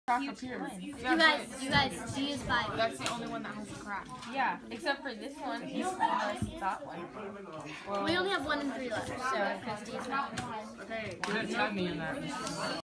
crack appears. You guys, she is 5. That's the only one that has a crack. Yeah, except for this one. He's that one. We only have 1 and 3 left, so Christy is 5. You didn't tag me in that.